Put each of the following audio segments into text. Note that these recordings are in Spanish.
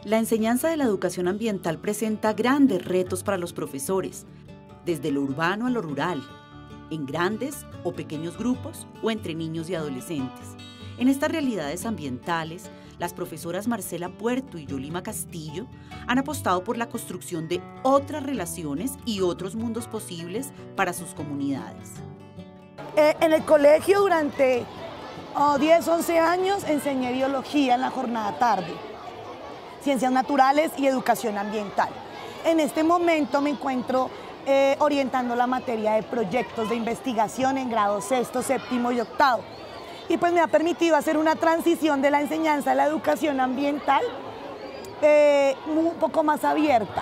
La enseñanza de la educación ambiental presenta grandes retos para los profesores, desde lo urbano a lo rural, en grandes o pequeños grupos o entre niños y adolescentes. En estas realidades ambientales, las profesoras Marcela Puerto y Yolima Castillo han apostado por la construcción de otras relaciones y otros mundos posibles para sus comunidades. En el colegio durante 10, 11 años enseñé biología en la jornada tarde, ciencias naturales y educación ambiental. En este momento me encuentro orientando la materia de proyectos de investigación en grado sexto, séptimo y octavo. Y pues me ha permitido hacer una transición de la enseñanza a la educación ambiental un poco más abierta.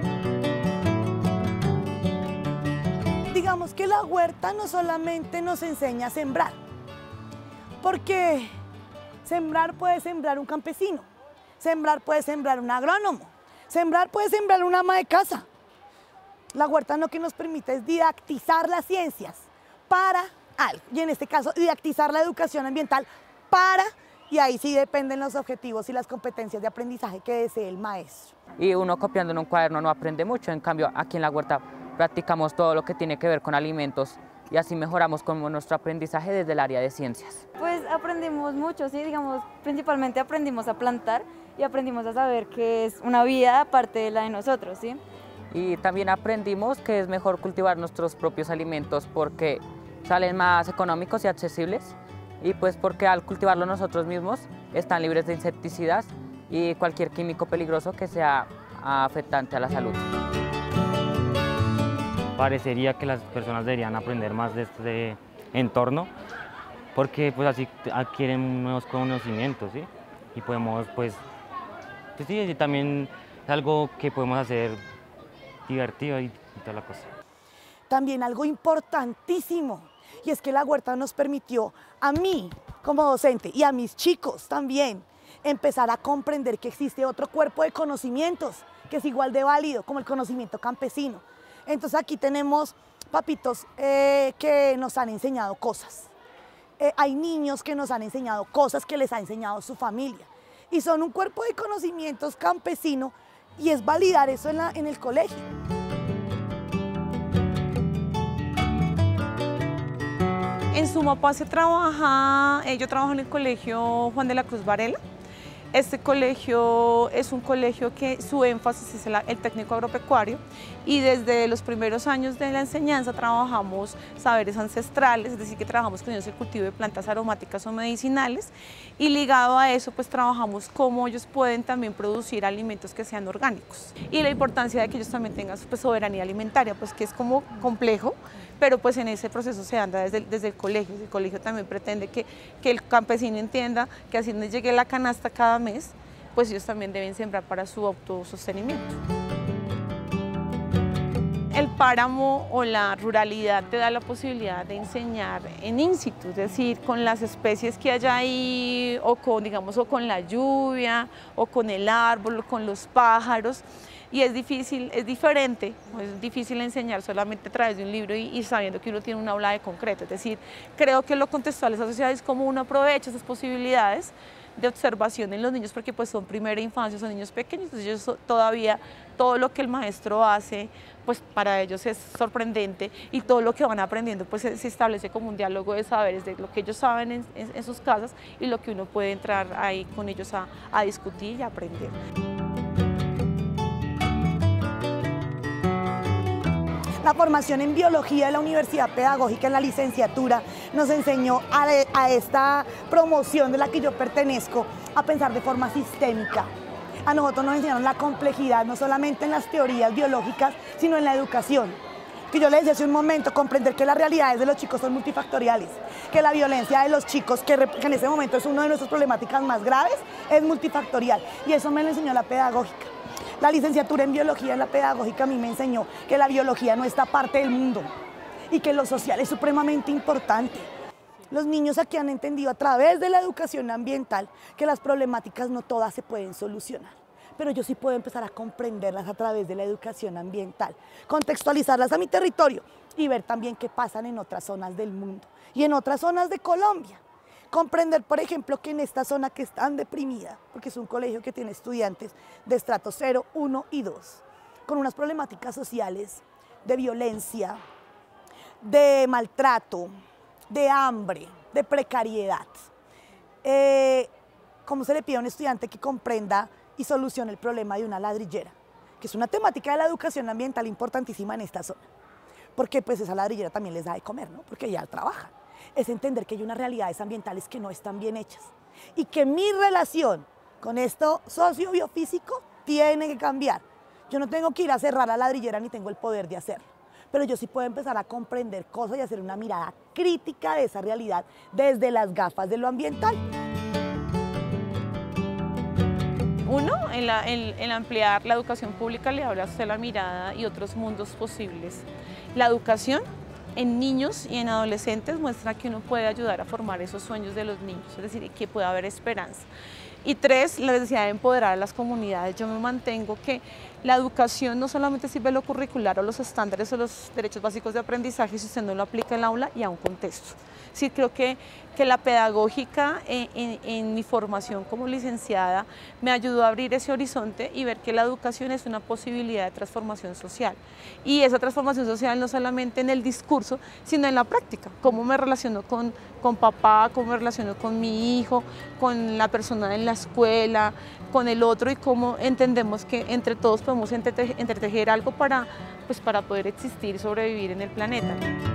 Digamos que la huerta no solamente nos enseña a sembrar, porque sembrar puede sembrar un campesino, sembrar puede sembrar un agrónomo, sembrar puede sembrar un ama de casa. La huerta lo que nos permite es didactizar las ciencias para algo, y en este caso didactizar la educación ambiental para, y ahí sí dependen los objetivos y las competencias de aprendizaje que desee el maestro. Y uno copiando en un cuaderno no aprende mucho, en cambio aquí en la huerta practicamos todo lo que tiene que ver con alimentos y así mejoramos como nuestro aprendizaje desde el área de ciencias. Pues aprendimos mucho, sí, digamos, principalmente aprendimos a plantar y aprendimos a saber que es una vida aparte de la de nosotros, ¿sí? Y también aprendimos que es mejor cultivar nuestros propios alimentos porque salen más económicos y accesibles y pues porque al cultivarlo nosotros mismos están libres de insecticidas y cualquier químico peligroso que sea afectante a la salud. Parecería que las personas deberían aprender más de este entorno porque pues así adquieren nuevos conocimientos, ¿sí? Y podemos pues sí, y también es algo que podemos hacer divertido y toda la cosa. También algo importantísimo, y es que la huerta nos permitió a mí como docente y a mis chicos también empezar a comprender que existe otro cuerpo de conocimientos que es igual de válido como el conocimiento campesino. Entonces aquí tenemos papitos que nos han enseñado cosas. Hay niños que nos han enseñado cosas que les ha enseñado su familia. Y son un cuerpo de conocimientos campesino y es validar eso en el colegio. En Sumapaz yo trabajo en el colegio Juan de la Cruz Varela. Este colegio es un colegio que su énfasis es el técnico agropecuario y desde los primeros años de la enseñanza trabajamos saberes ancestrales, es decir, que trabajamos con ellos el cultivo de plantas aromáticas o medicinales y ligado a eso pues trabajamos cómo ellos pueden también producir alimentos que sean orgánicos y la importancia de que ellos también tengan pues, soberanía alimentaria, pues que es como complejo, pero pues en ese proceso se anda desde el colegio. El colegio también pretende que el campesino entienda que así no llegue la canasta cada mes, pues ellos también deben sembrar para su autosostenimiento. El páramo o la ruralidad te da la posibilidad de enseñar en in situ, es decir, con las especies que hay ahí, o con, digamos, o con la lluvia, o con el árbol, o con los pájaros. Y es difícil, es difícil enseñar solamente a través de un libro y sabiendo que uno tiene un aula de concreto. Es decir, creo que lo contextual asociado es cómo uno aprovecha esas posibilidades de observación en los niños, porque pues son primera infancia, son niños pequeños, entonces ellos todavía, todo lo que el maestro hace, pues para ellos es sorprendente y todo lo que van aprendiendo pues se establece como un diálogo de saberes de lo que ellos saben en sus casas y lo que uno puede entrar ahí con ellos a discutir y a aprender. La formación en biología de la Universidad Pedagógica en la licenciatura nos enseñó a esta promoción de la que yo pertenezco a pensar de forma sistémica. A nosotros nos enseñaron la complejidad, no solamente en las teorías biológicas, sino en la educación. Que yo les decía hace un momento, comprender que las realidades de los chicos son multifactoriales, que la violencia de los chicos, que en ese momento es una de nuestras problemáticas más graves, es multifactorial. Y eso me lo enseñó la pedagógica. La licenciatura en biología en la pedagógica a mí me enseñó que la biología no está parte del mundo y que lo social es supremamente importante. Los niños aquí han entendido a través de la educación ambiental que las problemáticas no todas se pueden solucionar, pero yo sí puedo empezar a comprenderlas a través de la educación ambiental, contextualizarlas a mi territorio y ver también qué pasan en otras zonas del mundo y en otras zonas de Colombia. Comprender, por ejemplo, que en esta zona que es tan deprimida, porque es un colegio que tiene estudiantes de estrato 0, 1 y 2, con unas problemáticas sociales de violencia, de maltrato, de hambre, de precariedad. ¿Cómo se le pide a un estudiante que comprenda y solucione el problema de una ladrillera? Que es una temática de la educación ambiental importantísima en esta zona, porque pues esa ladrillera también les da de comer, ¿no? Porque ya trabajan. Es entender que hay unas realidades ambientales que no están bien hechas y que mi relación con esto socio-biofísico tiene que cambiar. Yo no tengo que ir a cerrar la ladrillera ni tengo el poder de hacerlo, pero yo sí puedo empezar a comprender cosas y hacer una mirada crítica de esa realidad desde las gafas de lo ambiental. Uno, el ampliar la educación pública le abre a usted la mirada y otros mundos posibles. La educación en niños y en adolescentes muestra que uno puede ayudar a formar esos sueños de los niños, es decir, que puede haber esperanza. Y tres, la necesidad de empoderar a las comunidades. Yo me mantengo que la educación no solamente sirve a lo curricular o los estándares o los derechos básicos de aprendizaje si usted no lo aplica en el aula y a un contexto. Sí, creo que la pedagógica en mi formación como licenciada me ayudó a abrir ese horizonte y ver que la educación es una posibilidad de transformación social. Y esa transformación social no solamente en el discurso, sino en la práctica. Cómo me relaciono con papá, cómo me relaciono con mi hijo, con la persona en la escuela, con el otro y cómo entendemos que entre todos podemos entretejer algo para poder existir y sobrevivir en el planeta.